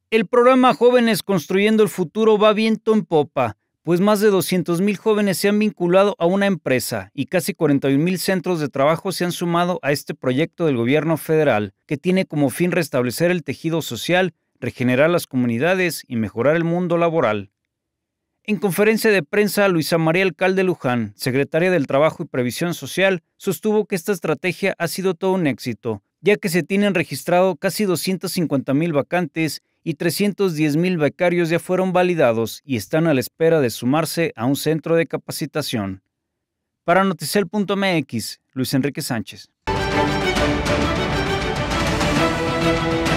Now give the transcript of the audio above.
El programa Jóvenes Construyendo el Futuro va viento en popa, pues más de 200,000 jóvenes se han vinculado a una empresa y casi 41,000 centros de trabajo se han sumado a este proyecto del gobierno federal, que tiene como fin restablecer el tejido social, regenerar las comunidades y mejorar el mundo laboral. En conferencia de prensa, Luisa María Alcalde Luján, secretaria del Trabajo y Previsión Social, sostuvo que esta estrategia ha sido todo un éxito, ya que se tienen registrado casi 250,000 vacantes y 310,000 becarios ya fueron validados y están a la espera de sumarse a un centro de capacitación. Para Noticel.mx, Luis Enrique Sánchez.